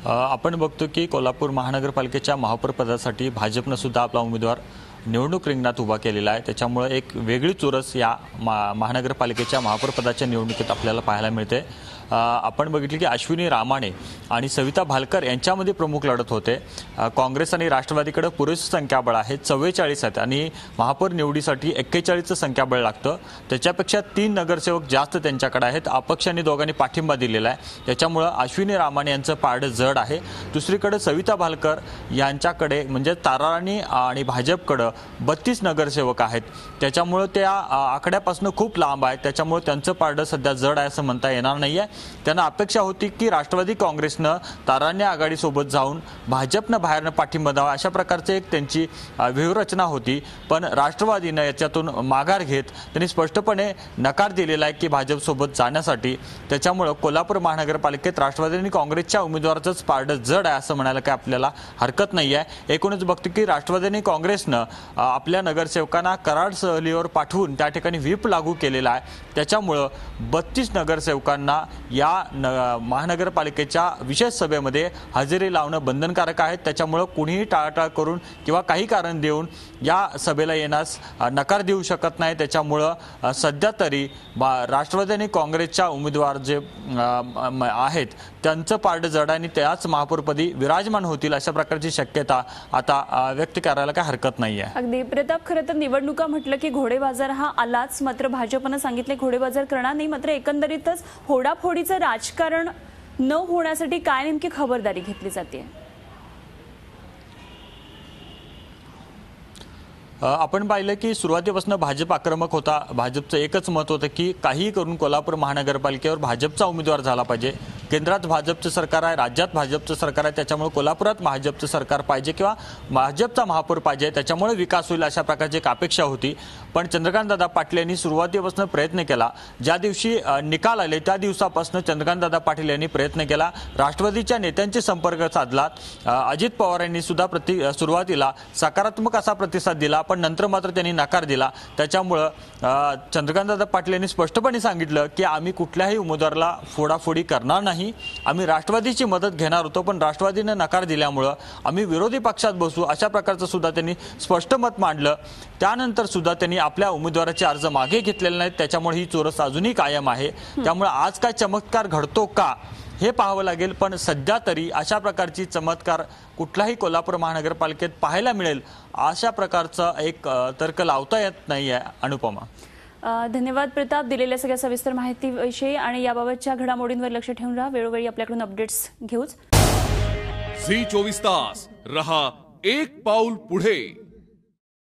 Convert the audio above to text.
आपण बघतो की कोल्हापूर महानगरपालिकेच्या महापौरपदासाठी भाजपनं सुद्धा आपला उमेदवार निवडणूक रिंगणात उभा केलेला आहे। त्याच्यामुळे एक वेगळी चुरस या महानगरपालिकेच्या महापौरपदाच्या निवडणुकीत आपल्याला पाहायला मिळते। आपण बघितले की अश्विनी रामाणे आणि सविता भालकर यांच्यामध्ये प्रमुख लढत होते। काँग्रेस आणि राष्ट्रवादीकडे पुरेशी संख्याबळ आहे, 44 आहेत आणि महापौर निवडीसाठी 41चं संख्याबळ लागतं। त्याच्यापेक्षा 3 नगरसेवक जास्त त्यांच्याकडे आहेत। अपक्षांनी दोघांनी पाठिंबा दिलेला आहे, त्याच्यामुळे अश्विनी रामाणे यांचं पारडं जड आहे। दुसरीकडे सविता भालकर यांच्याकडे म्हणजे ताराराणी आणि भाजपकडे 32 नगरसेवक आहेत, त्याच्यामुळे त्या आकड्यापासून खूप लांब आहेत। त्याच्यामुळे त्यांचं पारडं सध्या जड आहे असं म्हणता येणार नाहीये। त्यांना अपेक्षा होती की राष्ट्रवादी काँग्रेसनं ताराराणी आघाडीसोबत जाऊन भाजपनं बाहेरनं पाठिंबा द्यावा, अशा प्रकारचे एक त्यांची व्यूहरचना होती। पण राष्ट्रवादीनं याच्यातून माघार घेत त्यांनी स्पष्टपणे नकार दिलेला आहे की भाजपसोबत जाण्यासाठी। त्याच्यामुळे कोल्हापूर महानगरपालिकेत राष्ट्रवादी आणि काँग्रेसच्या उमेदवाराचंच पारडं जड आहे असं म्हणायला काय आपल्याला हरकत नाही आहे। एकूणच बघतो की राष्ट्रवादी आणि काँग्रेसनं आपल्या नगरसेवकांना कराड सहलीवर पाठवून त्या ठिकाणी व्हीप लागू केलेला आहे। त्याच्यामुळे 32 नगरसेवकांना या महानगरपालिकेच्या विशेष सभेमध्ये हजेरी लावणं बंधनकारक आहे। त्याच्यामुळे कुणीही टाळाटाळ करून किंवा काही कारण देऊन या सभेला येण्यास नकार देऊ शकत नाही। त्याच्यामुळे सध्या तरी राष्ट्रवादी आणि काँग्रेसच्या उमेदवार जे आहेत त्यांचं पारडं जड आणि त्याच महापौरपदी विराजमान होतील अशा प्रकारची शक्यता आता व्यक्त करायला काय हरकत नाही आहे। अगदी प्रताप, खरं तर निवडणुका म्हटलं की घोडेबाजार हा आलाच, मात्र भाजपनं सांगितले घोडेबाजार करणार नाही। मात्र एकंदरीतच फोडाफोडीचं राजकारण न होण्यासाठी काय नेमकी खबरदारी घेतली जाते? आपण पाहिलं की सुरुवातीपासून भाजप आक्रमक होता। भाजपचं एकच मत होतं की काही करून कोल्हापूर महानगरपालिकेवर भाजपचा उमेदवार झाला पाहिजे। केंद्रात भाजपचं सरकार आहे, राज्यात भाजपचं सरकार आहे, त्याच्यामुळे कोल्हापुरात भाजपचं सरकार पाहिजे किंवा भाजपचा महापौर पाहिजे, त्याच्यामुळे विकास होईल अशा प्रकारची एक अपेक्षा होती। पण चंद्रकांतदादा पाटील यांनी सुरुवातीपासून प्रयत्न केला। ज्या दिवशी निकाल आले त्या दिवसापासून चंद्रकांतदादा पाटील यांनी प्रयत्न केला, राष्ट्रवादीच्या नेत्यांचे संपर्क साधला। अजित पवार यांनी सुद्धा सुरुवातीला सकारात्मक असा प्रतिसाद दिला, पण नंतर मात्र त्यांनी नकार दिला। त्याच्यामुळे चंद्रकांतदादा पाटील यांनी स्पष्टपणे सांगितलं की आम्ही कुठल्याही उमेदवाराला फोडाफोडी करणार नाही, आम्ही राष्ट्रवादीची मदत घेणार होतो, पण राष्ट्रवादीने नकार दिल्यामुळे आम्ही विरोधी पक्षात बसू अशा प्रकारचं सुद्धा त्यांनी स्पष्ट मत मांडलं। त्यानंतर सुद्धा त्यांनी आपल्या उमेदवाराचे अर्ज मागे घेतलेले नाहीत, त्याच्यामुळे ही चोरस अजूनही कायम आहे। त्यामुळे आज काय चमत्कार घडतो का हे पाहावं लागेल, पण सध्या तरी अशा प्रकारची चमत्कार कुठलाही कोल्हापूर महानगरपालिकेत पाहायला मिळेल अशा प्रकारचा एक तर्क लावता येत नाहीये। अनुपमा, धन्यवाद प्रताप, दिलेल्या सगळ्या सविस्तर माहितीविषयी आणि याबाबतच्या घडामोडींवर लक्ष ठेवून राहा। वेळोवेळी आपल्याकडून अपडेट्स घेऊच। झी 24 तास रहा एक पाऊल पुढे।